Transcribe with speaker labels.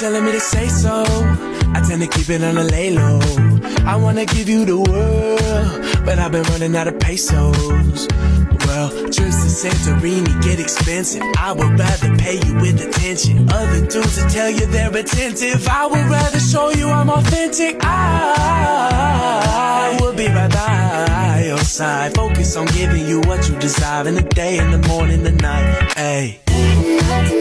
Speaker 1: telling me to say so. I tend to keep it on the lay low. I wanna give you the world, but I've been running out of pesos. Well, trips to Santorini get expensive. I would rather pay you with attention. Other dudes will tell you they're attentive. I would rather show you I'm authentic. I will be right by your side. Focus on giving you what you desire in the day, in the morning, the night. Hey.